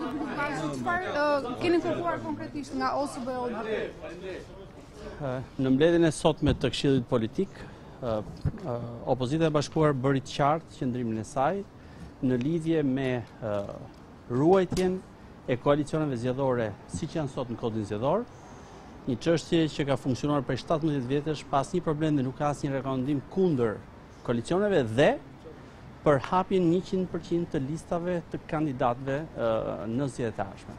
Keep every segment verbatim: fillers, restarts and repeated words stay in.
Çfarë keni kërkuar konkretisht nga O S B O? Në mbledhjen e sotme të Këshillit Politik, Opozita e Bashkuar bëri të qartë qëndrimin e saj në lidhje me ruajtjen e koalicioneve zgjedhore siç janë sot në kodin zgjedhor, një çështje që ka funksionuar për shtatëmbëdhjetë vjetësh pa asnjë problem dhe nuk ka asnjë rekomandim kundër koalicioneve dhe për hapjen njëqind përqind të listave të kandidatëve në zgjedhjet e ardhshme.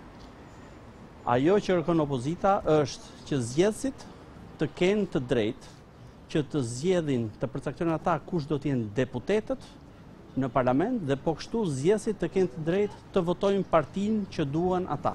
Ajo që kërkon opozita është që zgjedhësit të kenë të drejtë që të zgjedhin, të përcaktojnë ata kush do të jenë deputetët në parlament dhe po kështu zgjedhësit të kenë të drejtë të votojnë partinë që duan ata.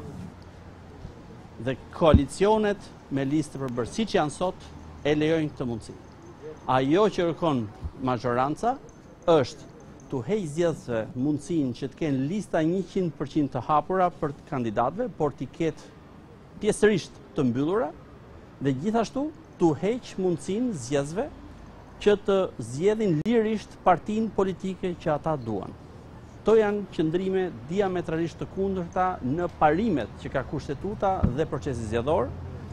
Dhe koalicionet me listë përbërë siç janë sot e lejojnë këtë mundësi. Ajo që kërkon majoranca është të heq zgjedhësve mundësinë që të kenë lista njëqind përqind të hapura për kandidatëve, por t'i ketë pjesërisht të mbyllura dhe gjithashtu të heq mundësinë zgjedhësve që të zgjedhin lirisht partinë politike që ata duan. To janë qëndrime diametralisht të kundërta në parimet që ka kushtetuta dhe procesi zgjedhor,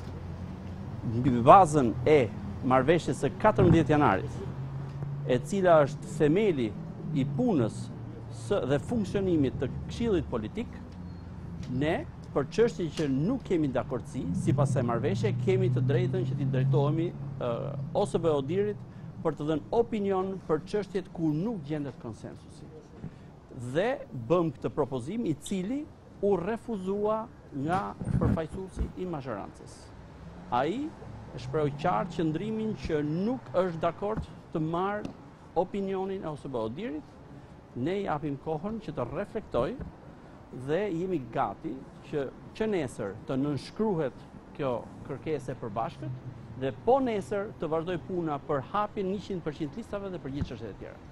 mbi bazën e marrëveshjes së katërmbëdhjetë janarit, e cila është themeli i punës dhe funksionimit të Këshillit Politik, ne, për çështje që nuk kemi dakordsi, sipas kësaj marrëveshje, kemi të drejtën që t'i drejtohemi O S B O-dirit për të dhënë opinion për çështjet ku nuk gjendet konsensusi. Dhe bëm këtë propozim i cili u refuzua nga përfaqësuesi i majorancës. Ai shpreu qartë qëndrimin që nuk është dakord të marrë opinionin e O S B O-dirit, ne japim kohën që të reflektoj dhe jemi gati që, që nesër të nënshkruhet kjo kërkesë e përbashkët dhe po nesër të vazhdoj puna për hapjen njëqind përqind listave dhe për gjithë çështjet e tjera.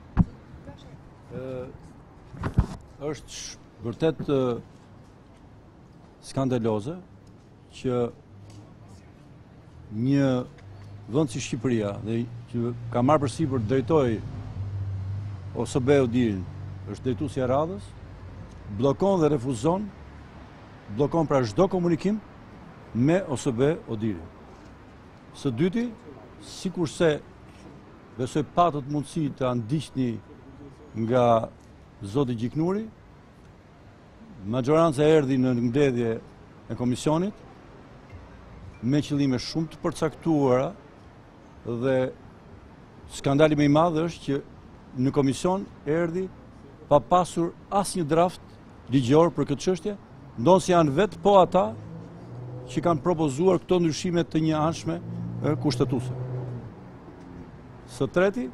Ë, është vërtet skandaloze që një vend si Shqipëria dhe që ka marrë përsipër drejtoj O S B O-dirin, është drejtuesi i radhës, bllokon dhe refuzon, bllokon pra çdo komunikim me O S B O-dirin. Së dyti, sikurse besoj patët mundësi të ndiqni nga zoti Gjiknuri, majoranca erdhi në mbledhje e komisionit me qëllime shumë të përcaktuara dhe skandali më i madh është që në komision erdhi pa pasur asnjë draft ligjor për këtë çështje, ndonë janë vetë po ata që kanë propozuar këto ndryshime të një anshme kushtetuese. Së treti,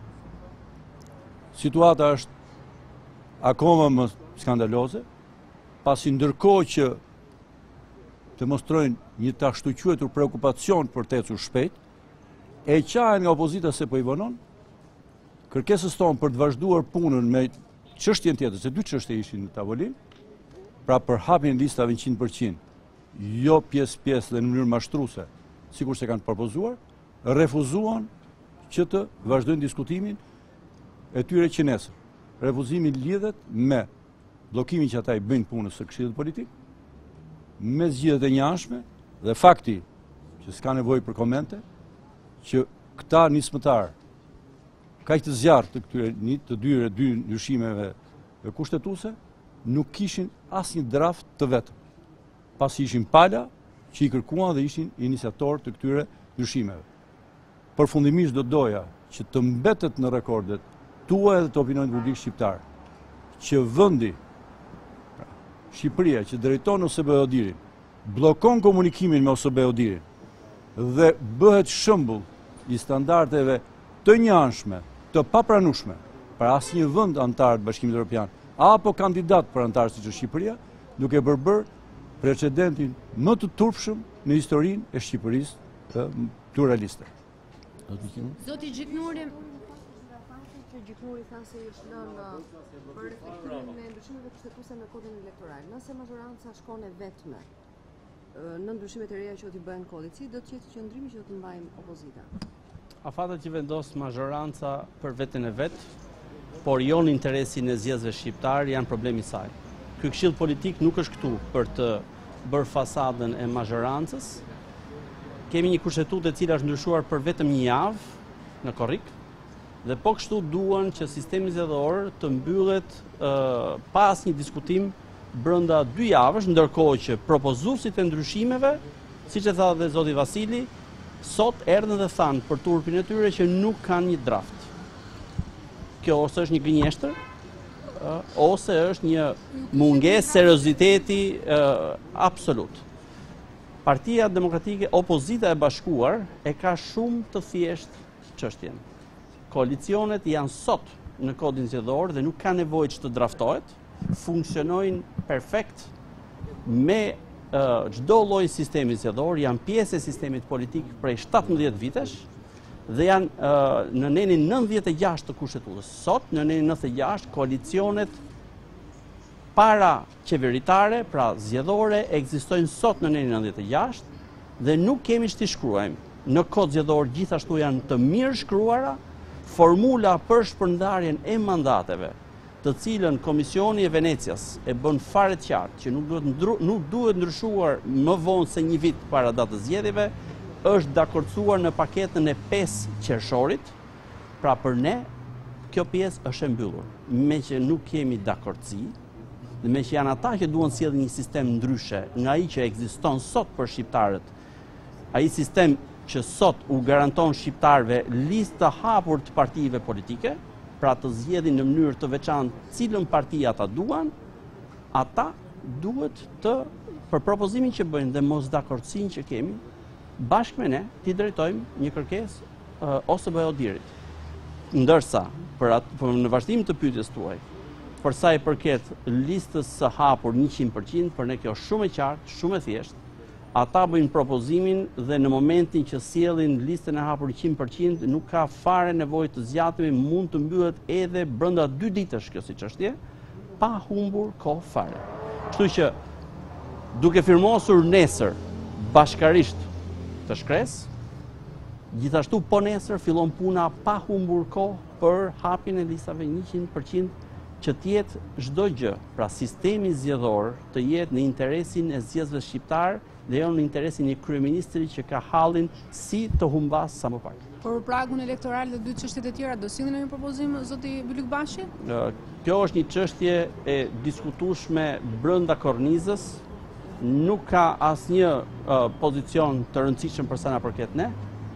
situata është akoma më skandaloze, pasi ndërkohë që demonstrojnë një të ashtu quajtur preokupacion për të ecur shpejt, e qahen nga opozita se po i vonon, kërkesës tonë për të vazhduar punën me çështjen tjetër, se dy çështje ishin në tavolinë, pra për hapjen listave njëqind përqind, jo pjesë-pjesë dhe në mënyrë mashtruese, sikur se kanë propozuar, refuzuan që të vazhdojnë diskutimin e tyre që nesër. Refuzimi lidhet me bllokimin që ata i bëjnë punës së Këshillit Politik, me zgjedhjet e njëanshme dhe fakti që s'ka nevojë për komente, që këta nismëtar kaq të zjarrt të këtyre të dyre dy ndryshimeve kushtetuese nuk kishin asnjë draft të vetëm, pasi ishin pala që i kërkuan dhe ishin iniciator të këtyre ndryshimeve. Përfundimisht do doja që të mbetet në rekordet tuaja dhe të opinionit publik shqiptar që vendi Shqipëria që drejton O S B O-dirin, bllokon komunikimin me O S B O-dirin dhe bëhet shembull i standardeve të njëanshme, të papranueshme për asnjë vend antar të Bashkimit Evropian apo kandidat për antar siç është Shqipëria, duke bërë bërë precedentin më të turpshëm në historinë e Shqipërisë pluraliste. Zoti Gjiknuri, Gjiknuri tha se është lënë për reflektimin e ndryshimeve kushtetuese në kodin elektoral. Nëse majoranca shkon e vetme në ndryshimet e reja që do t'i bëjnë kodit, si do të jetë qëndrimi që do të mbajmë opozita? Afatet që vendos majoranca për veten e vet, por jo në interesin e zgjedhësve shqiptar, janë problemi i saj. ky këshill politik nuk është këtu për të bërë fasadën e mazhorancës. Kemi një kushtetutë e cila është ndryshuar për vetëm një javë në korrik, dhe po kështu duan që sistemi zgjedhor të mbyllet uh, pas një diskutim brenda dy javësh, ndërkohë që propozuesit e ndryshimeve, siç e tha dhe zoti Vasili, sot erdhën dhe thanë për turpin e tyre që nuk kanë një draft. Kjo ose është një gënjeshtër, uh, ose është një mungesë serioziteti uh, absolut. Partia Demokratike, opozita e bashkuar, e ka shumë të thjeshtë çështjen. Koalicionet janë sot në kodin zgjedhor dhe nuk ka nevojë që të draftohet, funksionojnë perfekt me çdo lloj sistemi zgjedhor, janë pjesë e sistemit politik prej shtatëmbëdhjetë vitesh dhe janë uh, në nenin nëntëdhjetë e gjashtë të kushtetutës. Sot në nenin nëntëdhjetë e gjashtë koalicionet para qeveritare, pra zgjedhore, ekzistojnë sot në nenin nëntëdhjetë e gjashtë dhe nuk kemi ç'ti shkruajmë. Në kod zgjedhor gjithashtu janë të mirë shkruara formula për shpërndarjen e mandateve, të cilën Komisioni e Venecias e bën fare të qartë që nuk duhet, ndru, nuk duhet ndryshuar më vonë se një vit para datës zgjedhjeve, është dakordsuar në paketën e pesë qershorit. Pra për ne, kjo pjesë është e mbyllur. Me që nuk kemi dakordsi, dhe me që janë ata që duan sjellë një sistem ndryshe nga ai që ekziston sot për shqiptarët, ai sistem që sot u garanton shqiptarëve listë të hapur të partive politike, pra të zgjedhin në mënyrë të veçantë cilën parti ata duan, ata duhet të, për propozimin që bëjnë dhe mos dakordsinë që kemi, bashkë me ne t'i drejtojmë një kërkesë uh, ose bëj Odirit. Ndërsa, për atë, për në vazhdim të pyetjes tuaj, për sa i përket listës së hapur njëqind përqind, për ne kjo është shumë e qartë, shumë e thjeshtë. Ata bëjnë propozimin dhe në momentin që sjellin listën e hapur njëqind përqind nuk ka fare nevojë të zgjatemi, mund të mbyllet edhe brenda dy ditësh kjo si çështje, pa humbur kohë fare. Kështu që duke firmosur nesër bashkarisht të shkresë, gjithashtu po nesër fillon puna pa humbur kohë për hapjen e listave njëqind përqind që të jetë çdo gjë, pra sistemi zgjedhor të jetë në interesin e zgjedhësve shqiptar dhe jo në interesin e kryeministri që ka hallin si të humbas sa më pak. Por për pragun elektoral dhe dy çështjet e tjera do sillni një propozim zoti Byllykbashi? Kjo është një çështje e diskutueshme brenda kornizës, nuk ka asnjë uh, pozicion të rëndësishëm për sa na përket ne.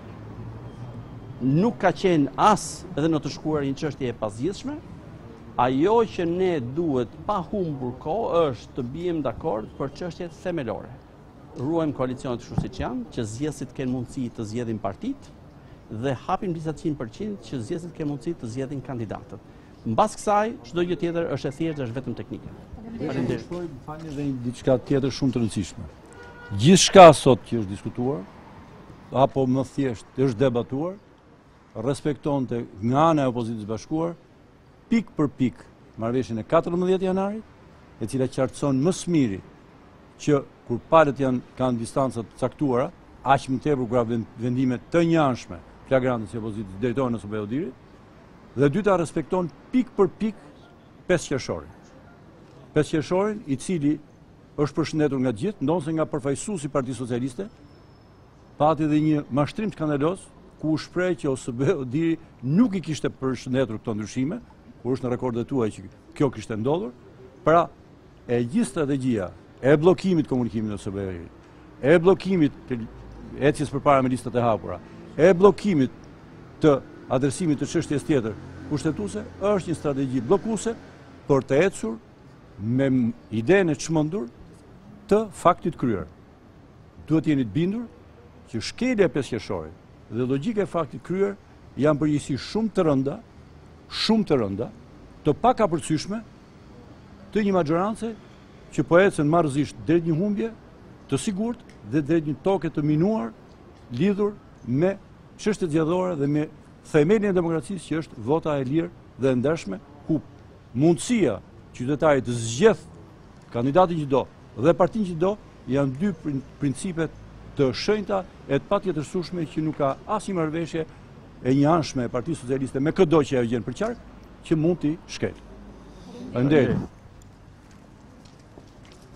Nuk ka qenë as edhe në të shkuar një çështje e pazgjidhshme. Ajo që ne duhet pa humbur kohë është të bijmë dakord për çështjet themelore. Ruajmë koalicionet kështu siç janë, që zgjedhësit kenë mundësi të zgjedhin partitë dhe hapim listat njëqind përqind që zgjedhësit kenë mundësi të zgjedhin kandidatët. Mbas kësaj, çdo gjë tjetër është e thjeshtë, është vetëm teknike. Faleminderit. Më falni edhe një diçka tjetër shumë të rëndësishme. Gjithçka sot që është diskutuar apo më thjesht është debatuar, respektonte nga ana e opozitës bashkuar pik për pik marrëveshjen e katërmbëdhjetë janarit, e cila qartëson më së miri që kur palët janë kanë distanca të caktuara, aq më tepër kur vendime të njanshme flagrante si opozitës drejtohen ose bëjë Odirit, dhe dyta respekton pik për pik pesë qershorin. pesë qershorin i cili është përshëndetur nga gjithë, ndonse nga përfaqësuesi i Partisë Socialiste, pati dhe një mashtrim skandaloz ku u shpreh që O S B Odiri nuk i kishte përshëndetur këto ndryshime, kur është në rekordet tuaj që kjo kishte ndodhur. Pra, e gjithë strategjia e bllokimit komunikimit në O S B Odiri, e bllokimit të ecjes përpara me listat e hapura, e bllokimit të adresimit të çështjes tjetër kushtetuese është një strategji bllokuese për të ecur me idenë e çmendur të faktit kryer. Duhet jeni të bindur që shkelja e pesë qershorit dhe logjika e faktit kryer janë përgjithësi shumë të rënda, shumë të rënda, të pakapërcyeshme të një maxhorancë që po ecën marrëzisht drejt një humbje të sigurt dhe drejt një toke të minuar lidhur me çështjet zgjedhore dhe me themelin e demokracisë që është vota e lirë dhe e ndershme, ku mundësia qytetarit të zgjedh kandidatin që do dhe partinë që do janë dy principet të shenjta e të patjetërsueshme që nuk ka asnjë marrëveshje e një anshme e Partisë Socialiste me këdo që ajo gjen për qark që mund t'i shkel. Faleminderit.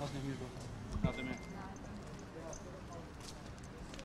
Natë mirë. Natë mirë.